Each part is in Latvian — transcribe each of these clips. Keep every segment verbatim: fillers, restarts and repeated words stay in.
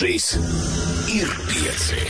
Šis ir pieci.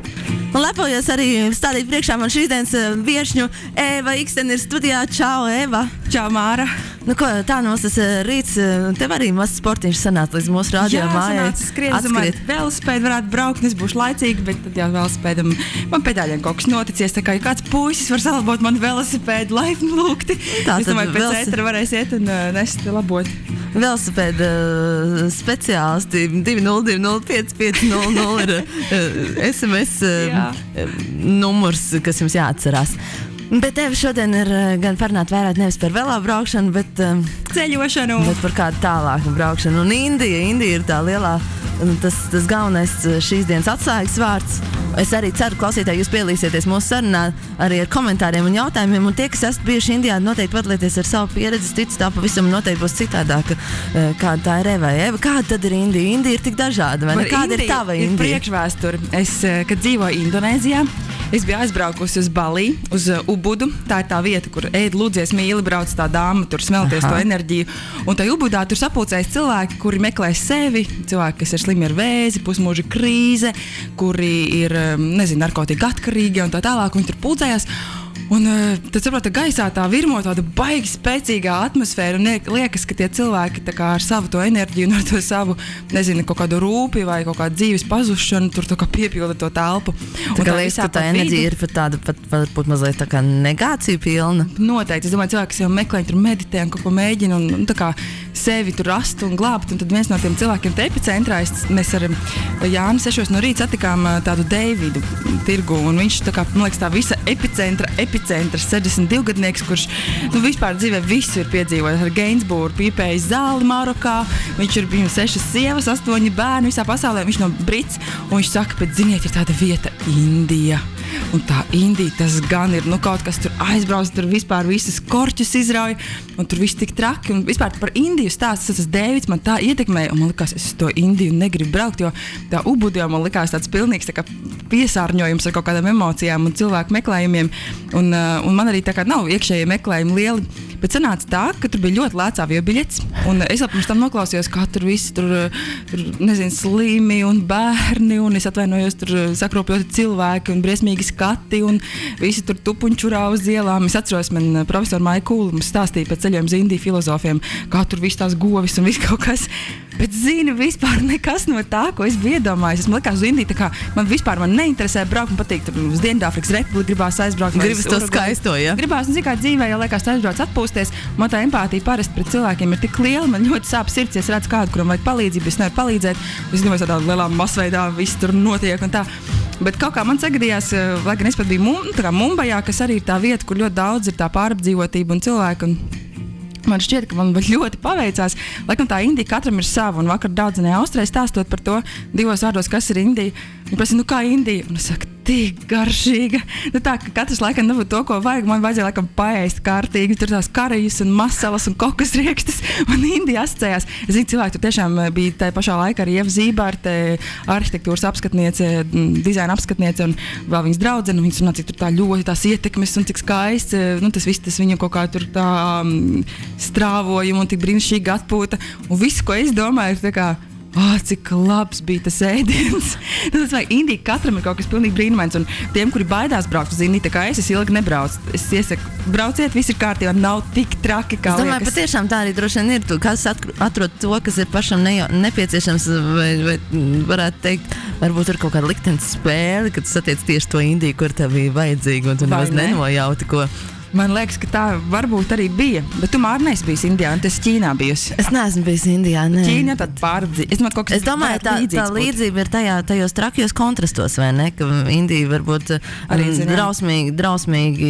Un lepojos arī stādīt priekšā man šīs dienas viešņu Eva Iksten ir studijā. Čau, Eva. Čau, Māra. Nu ko, tā nos tas rīts, tev arī mazs sportiņš sanāca līdz mūsu radio mājai. Jā, sanāca skriet, es domāju, velosipēdu varētu braukt, es būšu laicīgi, bet tad jau velosipēdam, man pedāļiem kaut kas noticies, tā kā, ja kāds puisis var salabot man velosipēdu, laipni lūgti. Tā, es domāju, pēc velis... ētera varēs iet un uh, nest labot. Velosipēda uh, speciālisti divi nulle divi nulle pieci pieci nulle nulle ir uh, S M S uh, numurs, kas jums jāatcerās. Bet tev šodien ir gan parunāt vairāk nevis par velo braukšanu, bet um, ceļošanu. Bet par kādu tālāku braukšanu. Un Indija, Indija ir tā lielā, tas, tas galvenais šīs dienas atslēgas vārds. Es arī ceru, klausītāji, jūs piedalīsieties mūsu sarunā arī ar komentāriem un jautājumiem. Un tie, kas esat bijuši Indijā, noteikti padalieties ar savu pieredzi. Ticu, tā pavisam noteikti būs citādāka, kāda tā ir Eva. Eva, kāda tad ir Indija? Indija ir tik dažāda, vai ne? Kāda Indija, ir tava Indija? Ir priekšvēsture. Es, kad dzīvoju Indonēzijā, es biju aizbraukusi uz Balī, uz Ubudu. Tā ir tā vieta, kur ēd lūdzies mīli, brauc tā dāma, tur smelties Aha. to enerģiju. Un tajā Ubudā tur sapulcējas cilvēki, kuri meklē sevi, cilvēki, kas ir slimi ar vēzi, pusmūža krīze, kuri ir, nezinu, narkotika atkarīgi un tā tālāk, un tur pulcējās. Un tad, saprot, gaisā tā virmo tāda baigi spēcīgā atmosfēra un liekas, ka tie cilvēki tā kā ar savu to enerģiju un ar to savu, nezinu, kaut kādu rūpi vai kaut kādu dzīves pazušanu tur tā kā piepilda to telpu. Tā kā liekas, ka tā enerģija ir pat tāda, pat varbūt mazliet tā kā negācija pilna. Noteikti. Es domāju, cilvēki, kas jau meklē, tur meditē un kaut ko mēģina un, un tā kā sevi tur rast un glābt. Un tad viens no tiem cilvēkiem te epicentrā, mēs ar Jāni sešos no rīta satikām tādu Deividu tirgu un viņš tā kā, man liekas, tā visa epicentra, epicentrs, sešdesmit divi gadnieks, kurš nu, vispār dzīvē visu ir piedzīvojis. Ar Gainsburu pīpējis zāli Marokā, viņš ir bijis sešas sievas, astoņi bērni visā pasaulē, viņš no Brits, un viņš saka, bet ziniet, ir tāda vieta Indija. Un tā Indija, tas gan ir, nu kaut kas tur aizbrauc, tur vispār visas korķus izrauj, un tur viss tik traki, un vispār par Indiju stāsts, tas Deivids man tā ietekmēja, un man likās, es to Indiju negribu braukt, jo tā Ubudu jau man likās tāds pilnīgs tā kā piesārņojums ar kaut kādām emocijām un cilvēku meklējumiem, un, un man arī tā kā nav iekšējie meklējumi lieli, bet sanāca tā, ka tur bija ļoti lēts aviobiļets, un es jau pirms tam noklausījos, kā tur visi tur, tur nezinu, slimi un bērni, un es atvainojos tur sakropļoti cilvēki un briesmīgi skati, un visi tur tupuņčurā uz ielām. Es atceros, man profesori Maija Kūla mums stāstīja par ceļojumu uz Indiju filozofiem, kā tur viss tās govis un viss kaut kas. Bet zini, vispār nekas no tā, ko es biju iedomājis. Es man likās uz Indiju, tā kā man vispār man neinteresē braukt, man patīk tur uz Dienvidāfrikas Republiku, gribās aizbraukt. Gribas to skaisto, ja? Gribās, un zin, kā dzīvē jau liekas aizbrauc atpūsties. Man tā empātija parasti pret cilvēkiem ir tik liela, man ļoti sāp sirds, ja es redzu kādu, kuram vajag palīdzību, es nevaru palīdzēt. Es domāju, tādā lielā masveidā viss tur notiek un tā. Bet kaut kā man sagadījās, lai gan es pat biju Mum, tā kā Mumbajā, kas arī ir tā vieta, kur ļoti daudz ir tā pārapdzīvotība un cilvēku. Un man šķiet, ka man ļoti paveicās. Laikam tā Indija katram ir sava, un vakar daudzinēja Austrē stāstot par to divos vārdos, kas ir Indija. Viņa prasa, nu kā Indija? Un es saku, tik garšīga. Nu tā, ka katrs laikam nebūtu to, ko vajag. Man vajadzēja laikam paēst kārtīgi. Tur tās karijas un masalas un kokas riekstas. Un Indija asociējās. Es zinu, cilvēki tur tiešām bija tajā pašā laikā arī Ieva Zībārte, arhitektūras apskatniece, dizaina apskatniece un vēl viņas draudzene. Viņas runā, cik tur tā ļoti tās ietekmes un cik skaists. Nu, tas viss, tas viņu kaut kā tur tā um, strāvojumu un tik brīnišķīgi atpūta. Un viss, ko es domāju, ir tā kā, oh, cik labs bija tas ēdiens. Tas vai Indija katram ir kaut kas pilnīgi brīnumains, un tiem, kuri baidās braukt uz Indiju, tā kā es, es ilgi nebraucu. Es iesaku, brauciet, viss ir kārtībā, nav tik traki, kā liekas. Es domāju, liekas. Patiešām tā arī droši vien ir. Tu, kas atrod to, kas ir pašam ne, nepieciešams, vai, vai varētu teikt, varbūt ir kaut kāda liktenes spēle, kad tu satiec tieši to Indiju, kur tev bija vajadzīga, un tu nemaz ne? nenojauti, ko. Man liekas, ka tā varbūt arī bija, bet tu Māri neesi bijis Indijā, un tas Ķīnā bijusi. Es neesmu bijis Indijā, ne. Ķīna tad pārapdzīva. Es, domāju, es domāju, tā, tā līdzība ir tajā, tajos trakjos kontrastos, vai ne, ka Indija varbūt arī drausmīgi, drausmīgi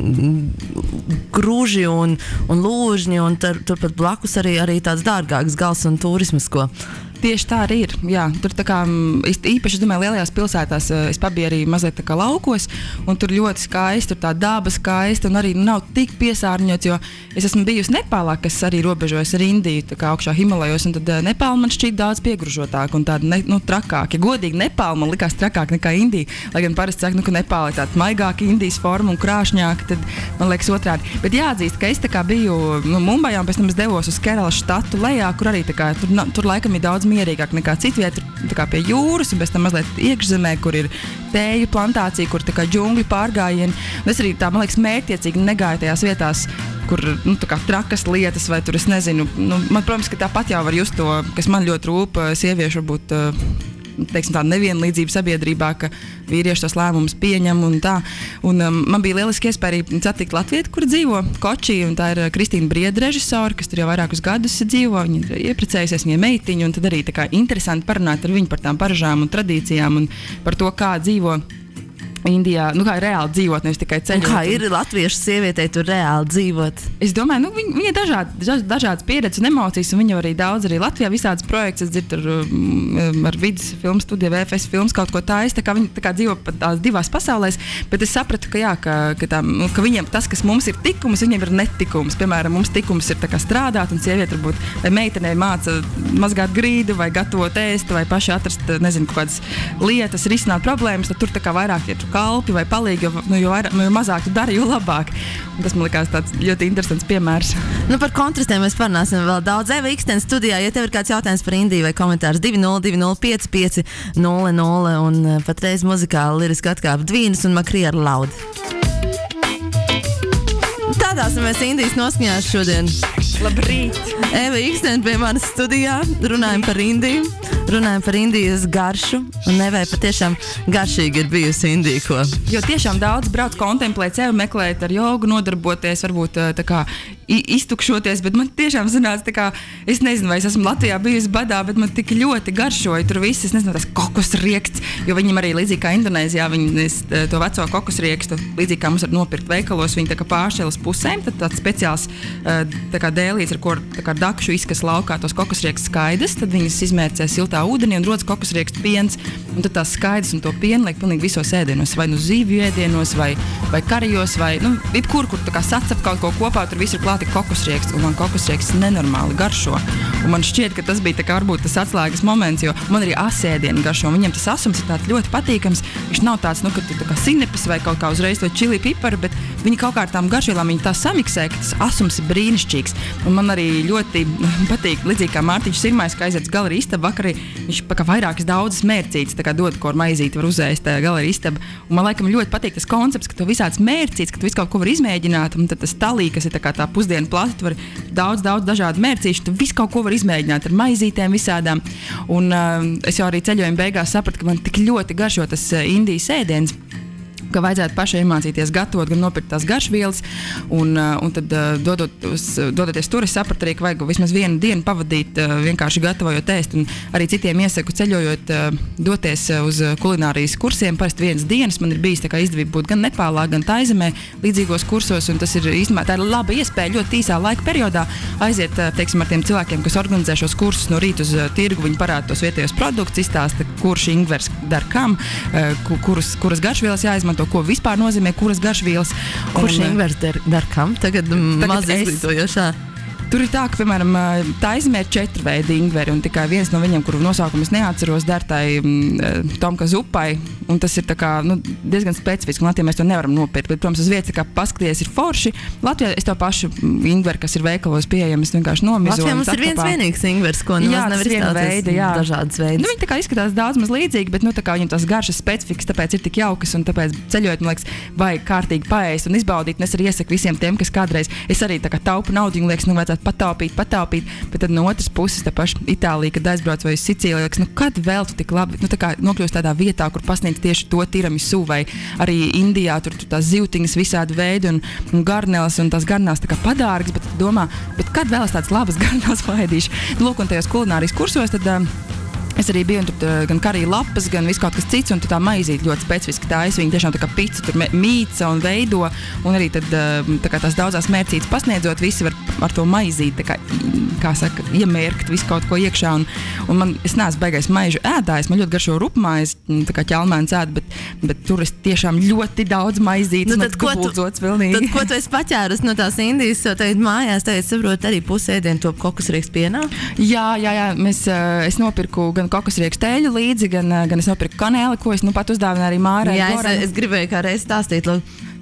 grūži un, un lūžņi, un tur, turpat blakus arī, arī tāds dārgāks gals un turismas, ko. Tieši tā arī ir. Jā, tur tā kā, īpaši, es domāju, lielajās pilsētās es pabiju arī mazliet tā kā laukos, un tur ļoti skaisti, tur tā daba skaista, un arī nav tik piesārņots, jo es esmu bijusi Nepālā, kas arī robežojas ar Indiju, tā kā augšā Himalajos, un tad Nepāla man šķiet daudz piegružotāk un tāda, ne, nu, trakāk. Ja godīgi, Nepāla man likās trakāk nekā Indija, lai gan parasti saka, nu, ka Nepāla ir tāda maigāka Indijas forma un krāšņāka, tad man liekas otrādi. Bet jāatzīst, ka es tā kā biju nu, Mumbajā, un pēc tam es devos uz Keralas štatu lejā, kur arī tā kā, tur, tur laikam ir daudz mierīgāk nekā citviet, tā kā pie jūras, un pēc tam mazliet iekšzemē, kur ir tēju plantācija, kur tā kā džungļu pārgājieni. Un es arī tā, man liekas, mērķiecīgi negāju tajās vietās, kur, nu, tā kā trakas lietas, vai tur es nezinu. Nu, man, protams, ka tāpat jau var just to, kas man ļoti rūp, sieviešu varbūt, teiksim, tāda nevienlīdzība sabiedrībā, ka vīrieši tos lēmumus pieņem un tā. Un um, man bija lieliski iespēja arī satikt latvieti, kur dzīvo Kočī, un tā ir Kristīna Brieda režisora, kas tur jau vairākus gadus dzīvo. Viņa ir ieprecējusies, viņa meitiņa, un tad arī tā kā interesanti parunāt ar viņu par tām paražām un tradīcijām un par to, kā dzīvo Indijā, nu kā reāli dzīvot, nevis tikai ceļot. Kā ir latviešu sievietei tur reāli dzīvot? Es domāju, nu viņa, viņa ir dažād, dažādas pieredzes un emocijas, un viņa arī daudz arī Latvijā visādas projekts, es dzirdu ar, ar vidas filmu studiju, V F S filmas kaut ko tājas, tā kā viņa tā kā dzīvo pat tās divās pasaulēs, bet es sapratu, ka jā, ka, ka, tā, ka viņiem tas, kas mums ir tikums, viņiem ir netikums. Piemēram, mums tikums ir tā kā strādāt, un sieviete varbūt vai meitenei māca mazgāt grīdu, vai gatavot ēst, vai paši atrast, nezinu, kaut kādas lietas, risināt problēmas, tad tur tā kā vairāk ir kalpi vai palīgi, jo, nu, jo, vairāk, nu, jo mazāk tu dari, jo labāk. Un tas man likās tāds ļoti interesants piemērs. Nu, par kontrastiem mēs parunāsim vēl daudz. Eva Ikstens studijā, ja tev ir kāds jautājums par Indiju vai komentārs divi nulle divi nulle pieci pieci nulle nulle un patreiz muzikāli liriski atkāp Dvīnas un Makrija ar Laudi. Tādās mēs Indijas noskaņās šodien. Labrīt! Eva Ikstens pie manas studijā, runājam par Indiju, runājam par Indijas garšu, un Evai patiešām garšīgi ir bijusi Indija, ko. Jo tiešām daudz brauc kontemplēt sevi, meklēt ar jogu, nodarboties, varbūt tā kā iztukšoties, bet man tiešām sanāca tā kā, es nezinu, vai es esmu Latvijā bijusi badā, bet man tik ļoti garšoja tur viss, es nezinu, tas kokosrieksts, jo viņam arī līdzīgi kā Indonēzijā, viņi to veco kokosriekstu, līdzīgi kā mums var nopirkt veikalos, viņi tā kā pāršķelas pusēm, tad tāds speciāls tā kā dēlīts, ar ko tā kā dakšu izkas laukā tos kokosrieksts skaidrs, tad viņas izmērcē siltā ūdenī un rodas kokosriekstu piens, un tad tās skaidrs un to pienu liek pilnīgi visos ēdienos, vai nu zivju ēdienos, vai, vai karijos, vai, nu, jebkur, kur tā kā sacep kaut ko kopā, tur viss ir klāti kokosrieksts, un man kokosrieksts nenormāli garšo. Un man šķiet, ka tas bija tā kā varbūt tas atslēgas moments, jo man arī asēdieni garšo, un viņiem tas asums ir tāds ļoti patīkams, viņš nav tāds, nu, ka tu tā kā sinepes vai kaut kā uzreiz to čili piparu, bet viņi kaut kā ar tām garšvielām, viņi tā samiksē, ka tas asums ir brīnišķīgs. Un man arī ļoti patīk, līdzīgi kā Mārtiņš Sirmais, ka aiziet uz galeriju istabu vakarī, viņš kā vairākas daudzas mērcītes, tā kā dod, ko ar maizīti var uzēst galeriju istabu. Un man laikam ļoti patīk tas koncepts, ka tu visāds mērcītes, ka tu visu kaut ko var izmēģināt, un tad tas talī, kas ir tā kā tā pusdienu plati, tu vari daudz, daudz dažādu mērcīšu, tu visu kaut ko var izmēģināt ar maizītēm visādām. Un uh, es jau arī ceļojuma beigās sapratu, ka man tik ļoti garšo tas uh, Indijas ēdiens, ka vajadzētu pašai iemācīties gatavot, gan nopirkt tās garšvielas, un, un tad dodot, dodoties tur, es sapratu arī, ka vajag vismaz vienu dienu pavadīt vienkārši gatavojot ēst, un arī citiem iesaku ceļojot doties uz kulinārijas kursiem, parasti vienas dienas, man ir bijis tā kā izdevība būt gan Nepālā, gan Taizemē līdzīgos kursos, un tas ir īstenībā, tā ir laba iespēja ļoti īsā laika periodā aiziet, teiksim, ar tiem cilvēkiem, kas organizē šos kursus no rīta uz tirgu, viņi parāda tos vietējos produktus, izstāsta, kurš ingvers dar kam, kuras, kuras garšvielas jāizmanto, ko vispār nozīmē, kuras garšvielas. Kurš ingvers dar, dar kam? Tagad, Tagad maz izglītojošā. Tur ir tā, ka, piemēram, Taizemē ir četri veidi ingveri, un tikai viens no viņiem, kuru nosaukumu es neatceros, dar tai Tomka zupai, un tas ir tā kā, nu, diezgan specifiski, un Latvijā mēs to nevaram nopirkt, bet, protams, uz vietas, tā kā paskaties, ir forši. Latvijā es to pašu ingveri, kas ir veikalos pieejams, vienkārši nomizoju. Latvijā mums ir viens vienīgs ingvers, ko nu jā, nevar izstāties dažādas veidas. Nu, viņi tā kā izskatās daudz maz līdzīgi, bet, nu, tā kā viņam tās garšas specifikas, tāpēc ir tik jaukas, un tāpēc ceļojot, man liekas, vajag kārtīgi paēst un izbaudīt, un es arī iesaku visiem tiem, kas kādreiz, es arī tā kā taupu naudu, un liekas, nu, vajadzētu pataupīt, pataupīt, bet tad no otras puses, tā paša Itālija, kad aizbrauc vai Sicīlija, liekas, nu, kad vēl tu tik labi, nu, tā kā nokļūst tādā vietā, kur pasniedz tieši to tiramisu, vai arī Indijā, tur, tur tās zivtiņas visādi veidi un, un garneles, un tās garnās tā kā padārgas, bet domā, bet kad vēl es tādas labas garnās paēdīšu? Lūk, un tajos kulinārijas kursos, tad um, es arī biju, un tur gan karija lapas, gan viss kaut kas cits, un tur tā maizīt ļoti specifiski tājas, viņi tiešām tā kā pica, tur mīca un veido, un arī tad tā kā tās daudzās mērcītes pasniedzot, visi var ar to maizīt, tā kā, kā saka, iemērkt visu kaut ko iekšā, un, un man, es neesmu baigais maižu ēdājs, man ļoti garšo rupmaizi, tā kā ķelmēns ēd, bet, bet tur es tiešām ļoti daudz maizītes, nu, tad, ko tu, tad ko tu esi paķēras no tās Indijas, so tagad mājās, tagad saprot arī pusēdienu top kokosriekstu pienā? Jā, jā, jā, mēs, es nopirku gan kokosriekstu eļu līdzi, gan, gan es nopirku kanēli, ko es nu pat uzdāvināju arī Mārai. Jā, es, es gribēju kā reiz stāstīt, lūk,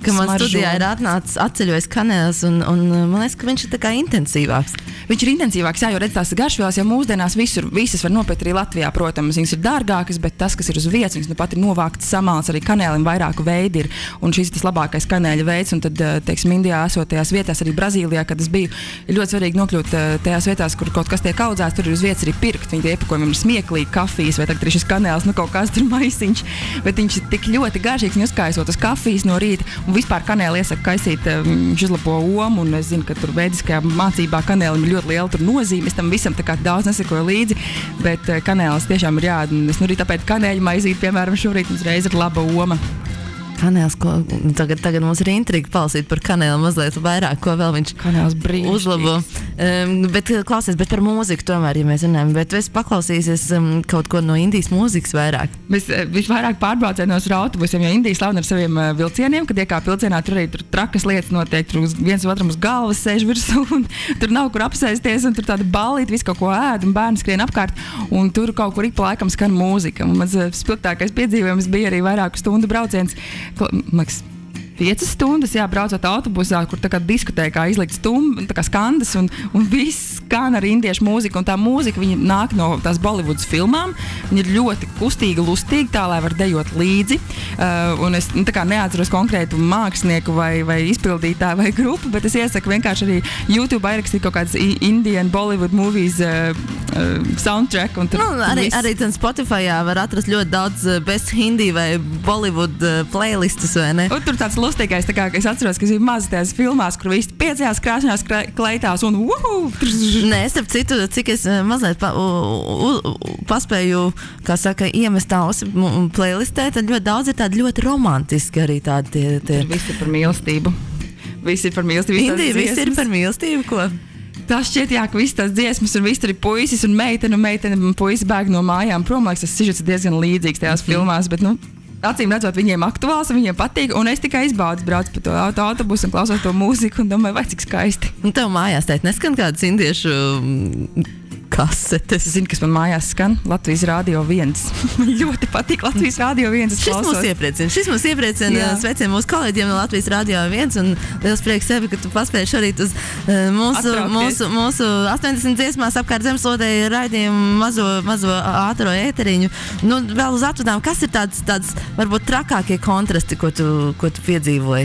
ka man smaržo. studijā ir atnācis atceļojis kanēls, un, un man liekas, ka viņš ir tā kā intensīvāks. Viņš ir intensīvāks, jā, jo redz tās garšvielas, ja mūsdienās visur, visas var nopirkt arī Latvijā, protams, viņas ir dārgākas, bet tas, kas ir uz vietas, viņas nu pat ir novāktas samāls, arī kanēlim vairāku veidi ir, un šis ir tas labākais kanēļa veids, un tad, teiksim, Indijā esotajās vietās, arī Brazīlijā, kad es biju, ir ļoti svarīgi nokļūt tajās vietās, kur kaut kas tiek audzēts, tur ir uz vietas arī pirkt, viņi tie iepakojumi ir smieklīgi, kafijas, vai tagad ir šis kanēls, nu kaut kāds tur maisiņš, bet viņš ir tik ļoti garšīgs, un uzkaisot uz kafijas no rīta, un vispār kanēli iesaka kaisīt, viņš uzlabo omu, un es zinu, ka tur veidiskajā mācībā kanēlim ir ļoti liela tur nozīme. Es tam visam tā kā daudz nesekoju līdzi, bet kanēlis tiešām ir jāēd. Es nu arī tāpēc kanēļu maizīt, piemēram, šorīt mums reiz ir laba oma. Kanēls, ko, tagad, tagad mums ir intriga palasīt par kanēlu mazliet vairāk, ko vēl viņš uzlabo. Um, bet, klausies, bet par mūziku tomēr, ja mēs runājam, bet es paklausīsies um, kaut ko no Indijas mūzikas vairāk. Mēs vairāk pārbraucienos ar autobusiem, jo Indija slavena ar saviem uh, vilcieniem, kad iekāp vilcienā, tur arī tur trakas lietas notiek, tur uz, viens otram uz galvas sēž virsū, un tur nav kur apsēsties, un tur tāda ballīte, visu kaut ko ēd, un bērni skrien apkārt, un tur kaut kur ik pa laikam skan mūzika. Un mans uh, spilgtākais piedzīvojums bija arī vairāku stundu brauciens. Maks, piecas stundas, jā, braucot autobusā, kur tā kā diskotēkā izlikt stumbi, tā kā skandas, un, un viss skan ar indiešu mūziku, un tā mūzika, viņa nāk no tās Bollywoods filmām, viņa ir ļoti kustīga, lustīga, tā, lai var dejot līdzi, uh, un es nu, tā kā neatceros konkrētu mākslinieku vai, vai izpildītāju vai grupu, bet es iesaku vienkārši arī YouTube ierakstīt kaut kādas Indian Bollywood movies uh, uh, soundtrack, un tur, nu, arī, viss... arī ten Spotifyā var atrast ļoti daudz best hindi vai Bollywood uh, playlistas, vai ne? Un tur tāds lustīgais, tā kā es atceros, ka es biju maz tajās filmās, kur visi piecajās krāšņās kleitās un uhu! Nē, starp citu, cik es mazliet pa, u, u, paspēju, kā saka, iemest ausi playlistē, tad ļoti daudz ir tādi ļoti romantiski arī tādi tie. tie. Visi ir par mīlestību. Visi ir par mīlestību. Indija, visi ir par mīlestību, ko? Tā šķiet, jā, ka visas tās dziesmas un visi tur ir puisis un meitene un meitene un puisis bēg no mājām. Prom, liekas, tas sižets ir diezgan līdzīgs tajās mm-hmm. filmās, bet, nu, acīm redzot, viņiem aktuāls un viņiem patīk, un es tikai izbaudu, braucu pa to auto, autobusu un klausos to mūziku un domāju, vai cik skaisti. Un tev mājās teikt, neskan kādas indiešu kasetes? Es zinu, kas man mājās skan, Latvijas Rādio viens. Man ļoti patīk Latvijas Rādio viens. Šis mūs iepriecina. Šis mūs iepriecina sveiciem mūsu kolēģiem no Latvijas Rādio viens, un liels prieks sevi, ka tu paspēji šorīt uz uh, mūsu, mūsu, mūsu astoņdesmit dziesmās apkārt zemslodēju raidījumu mazo, mazo ātro ēteriņu. Nu, vēl uz atvadām, kas ir tāds, tāds varbūt trakākie kontrasti, ko tu, ko tu piedzīvoji?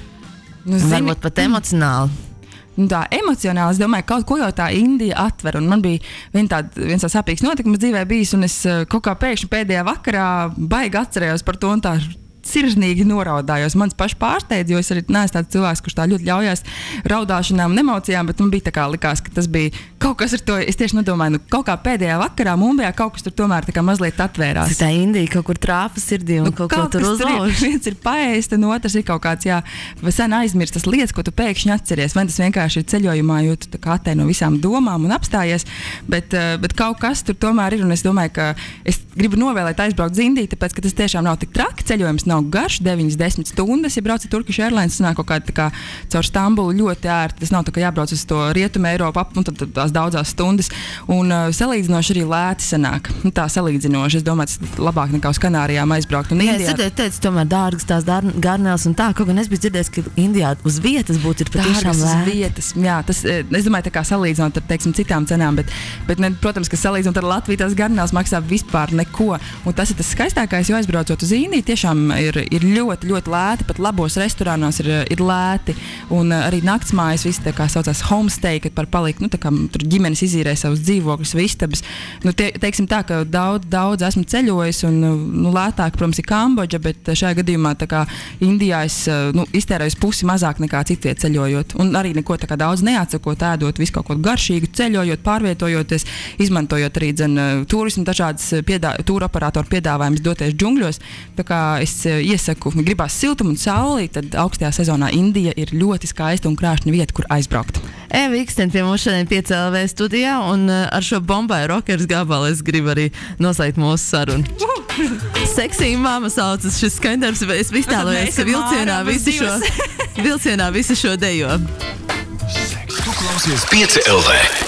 Nu, zini, varbūt pat emocionāli. Nu, tā emocionāli, es domāju, kaut ko jau tā Indija atver, un man bija vien tād, viens tā sāpīgs notikums dzīvē bijis, un es kaut kā pēkšņi pēdējā vakarā baigi atcerējos par to, un tā sirsnīgi noraudājos. Mans pašs pārsteidz, jo es arī neesmu tāds cilvēks, kurš tā ļoti ļaujās raudāšanām un emocijām, bet man bija tā kā likās, ka tas bija kaut kas ar to, es tieši nedomāju, nu kaut kā pēdējā vakarā Mumbajā kaut kas tur tomēr tā kā mazliet atvērās. Tā Indija kaut kur trāpa sirdī un nu, kaut, kaut ko tur uzlauž. Viens ir paēst, un otrs ir kaut kāds, jā, sen aizmirst tas lietas, ko tu pēkšņi atceries. Vai tas vienkārši ir ceļojumā, jo tu tā kā atēj no visām domām un apstājies, bet, bet kaut kas tur tomēr ir, un es domāju, ka es gribu novēlēt aizbraukt uz Indiju, tāpēc, ka tas tiešām nav tik traki, ceļojums nav garš, deviņas desmit stundas, ja brauc ar Turkish Airlines, tas nāk kaut kāda tā kā caur Stambulu ļoti ērti, tas nav tā kā jābrauc uz to Rietumu Eiropu ap, un tad tās daudzās stundas, un uh, salīdzinoši arī lēti sanāk. Nu, tā salīdzinoši, es domāju, tas labāk nekā uz Kanārijām aizbraukt. Un jā, Indijā... es teicu, tomēr dārgas tās garnēls un tā, kaut gan es biju dzirdējis, ka Indijā uz vietas būtu ir patiešām lēti. Uz vietas, jā, tas, es domāju, tā kā salīdzinot ar, teiksim, citām cenām, bet, bet ne, protams, ka salīdzinot ar Latviju, tās garnēls maksā vispār neko, un tas ir tas skaistākais, jo aizbraucot uz Indiju, tiešām ir, ir ļoti, ļoti lēti, pat labos restorānos ir, ir lēti, un arī naktsmājas, visi tā kā saucās homestay, kad par palikt, nu tā kā tur ģimenes izīrē savus dzīvokļus, vistabas. Nu, tie, teiksim tā, ka daudz, daudz esmu ceļojis, un nu, lētāk, protams, ir Kambodža, bet šajā gadījumā tā kā Indijā es nu, iztērēju pusi mazāk nekā citviet ceļojot, un arī neko tā kā daudz neatsakot, ēdot visu kaut ko garšīgu, ceļojot, pārvietojoties, izmantojot arī dzen turismu, dažādas piedā, tūra operātoru piedāvājumus doties džungļos, tā kā es iesaku, gribās siltumu un sauli, tad augstajā sezonā Indija ir ļoti skaista un krāšņa vieta, kur aizbraukt. Eva Iksten pie mums šodien pieci L V studijā, un ar šo Bombay Rockers gabalu es gribu arī noslēgt mūsu sarunu. Seksija mama saucas šis skaņdarbs, es iztēlojos vilcienā visu šo, vilcienā visu šo dejo. Tu klausies pieci L V.